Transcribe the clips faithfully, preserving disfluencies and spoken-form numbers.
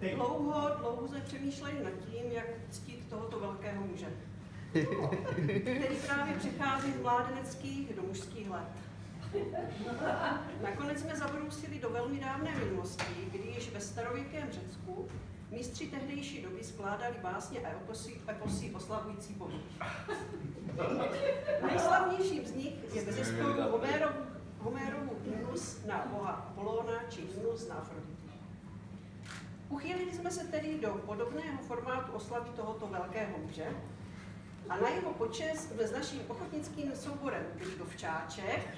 Dlouho, dlouho jsme přemýšleli nad tím, jak ctít tohoto velkého muže, který právě přechází z mládeneckých do mužských let. Nakonec jsme zabrousili do velmi dávné minulosti, kdy již ve starověkém Řecku mistři tehdejší doby skládali básně a eposy, eposy oslavující bohu. Nejslavnějším z nich je bezesporu Homérovu hymnus na boha Apolóna či hymnus na Afroditu. Uchýlili jsme se tedy do podobného formátu oslavy tohoto velkého muže a na jeho počest jsme s naším ochotnickým souborem Grigofčáček.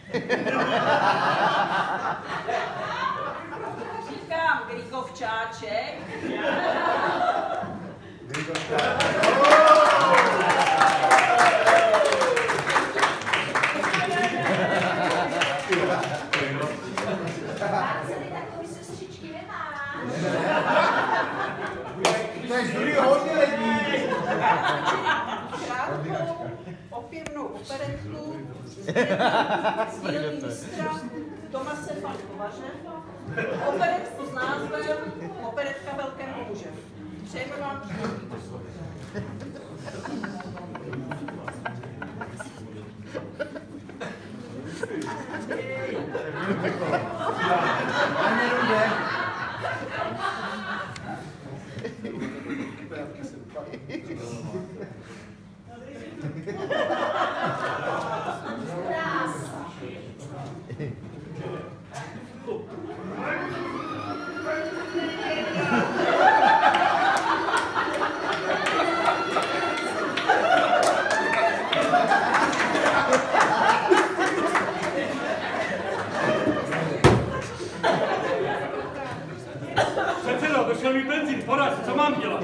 Říkám Grigofčáček. Krátkou opěvnou operetku z dílny mistra Tomase van Kovaře, operetku s názvem Operetka velkého muže. Přejeme vám příjemný poslech. Předsedo, došel mi benzín, poradě, co mám dělat?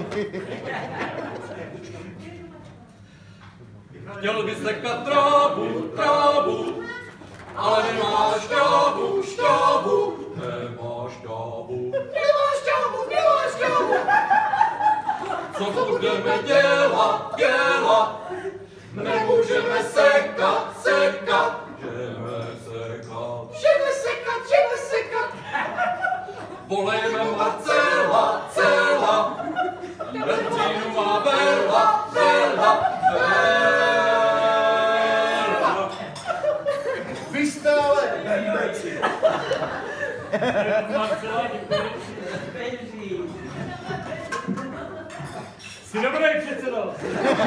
Chtěl bys sekat trávu, trávu, ale nemáš šťávu, šťávu, nemáš šťávu, nemáš šťávu, nemáš šťávu. Co budeme dělat, dělat, nemůžeme sekat, sekat, jdeme sekat, jdeme sekat, jdeme sekat. Volejme Marcela, cela, benzínu má vela, vela, vela. Vy jste ale bembeci. Marcela, Benzín. jsi dobrý, předsedo.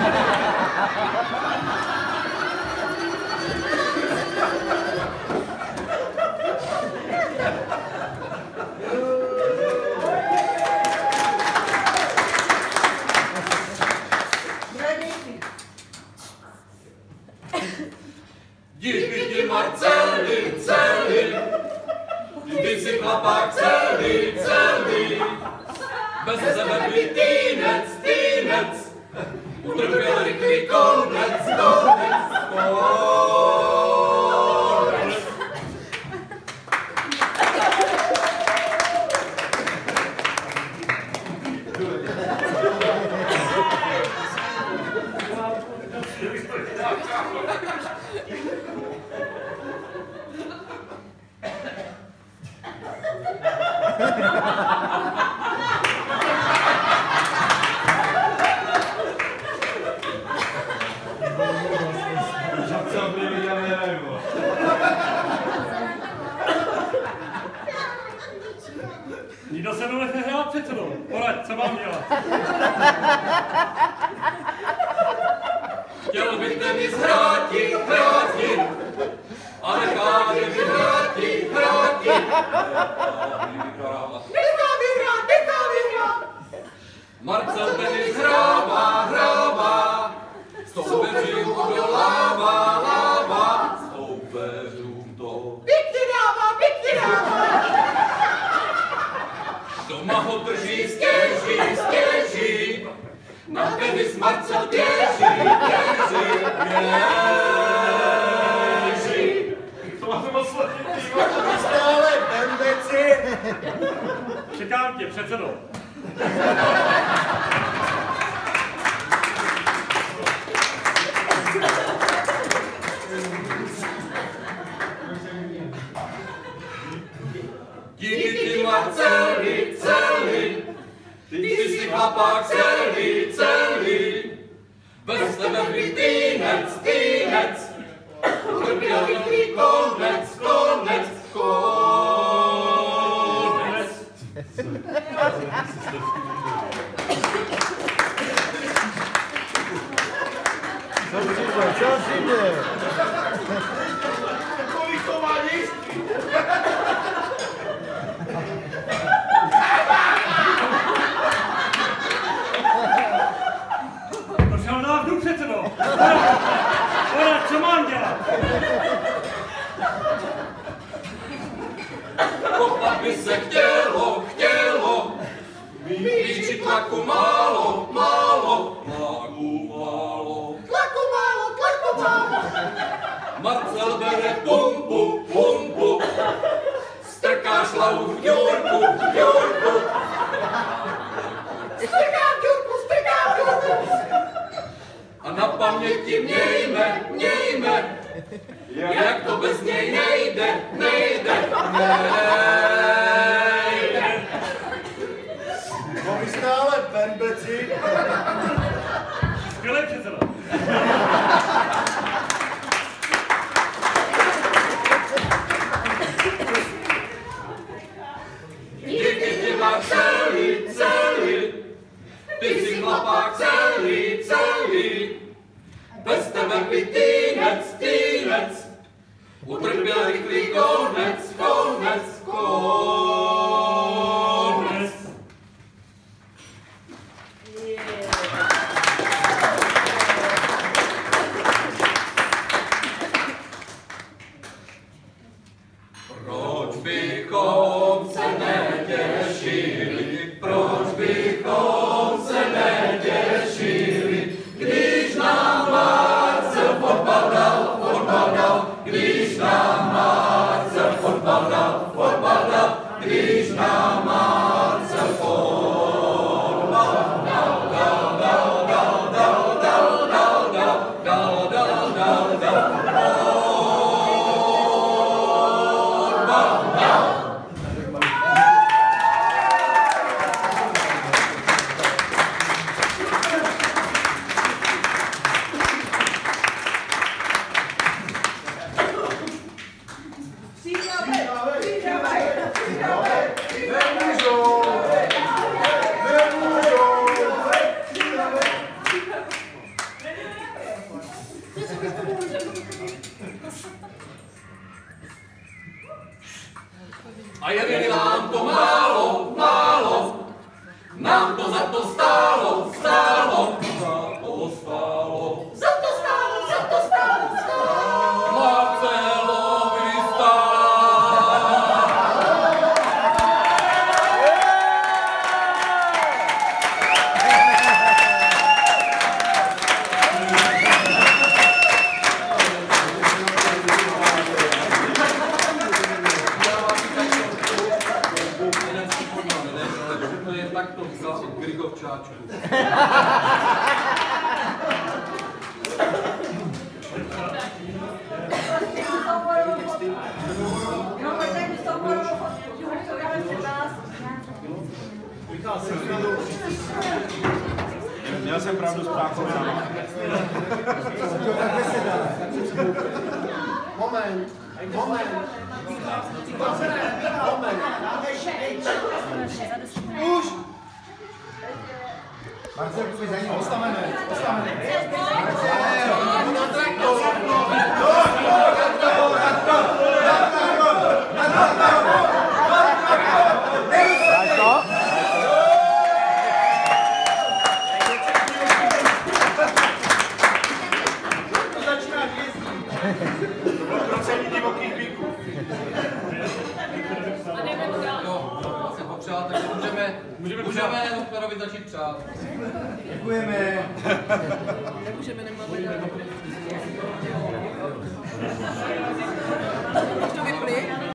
Díky ti Marceli, celý, ty jsi chlapák celý, celý, bez sebe by týnec, týnec, utrpěl rychlý konec, konec, konec. Nikdo se mnou nechce hrát, předsedo. Poraď, co mám dělat? Chtěl bych tenis hráti, hráti, a nechá mě vyhráti, hráti. Nechá vyhrát, nechá vyhrát. Marcel tenis hrává, hrává, soupeřím odolává, lává, soupeřům to pěkně dává, pěkně dává. Doma ho drží, stěží, stěží, na tenis Marcel běží, běží, běží. To máte moc složitý. Vy jste ale bembeci. Čekám tě, předsedo. Díky ti Marceli, celý, ty chlapák celý, celý, bez tebe by týnec, týnec, utrpěl rychlý konec, konec, konec. Co přijde, co přijde? Polichování! To šel návdu předsedo. Poradě, co mám dělat? Kopat by se chtělo, chtělo, výči tlaku málo, málo, tlaku málo, tlaku málo, tlaku málo. Marcel bere pumpu, pumpu, strká šlavu v ďurku, v ďurku. Strká v ďurku, strká v ďurku. A na paměti mějme, mějme, jak to bez něj nejde, nejde, nejde. No vy stále bembeci. Skvělej předsedo. Díky ti má celý, celý, ty jsi chlapák celý, celý, bez tebe by týnec, týnec, utrpěl rychlý konec, konec, konec. Proč bychom se netěšili, proč bychom se netěšili, když nám Marcel fotbal dal, fotbal dal, když nám Marcel fotbal dal, fotbal dal, když nám Marcel fotbal dal, dal, dal, dal, dal, dal, dal, dal, dal, dal, dal, dal, dal. A je nám to málo, málo, nám to za to stálo, stálo, za to stálo, za to stálo, za to stálo, stálo, Marcelovi stálo. Tak to vzal od Grigovčáčku. Měl jsem pravdu s prácou. Moment, moment. Moment. Už! Marcel, půjď za ním, postavené, postavené. Marcel, na traktor! Na traktor! Na traktor! Na traktor! Na traktor! To začíná jezdit. Procení divokých bíků. Jo, se popřát, takže můžeme, můžeme, můžeme doktorovi začít přát. Děkujeme. Nemůžeme, nemáme dál. To vypli.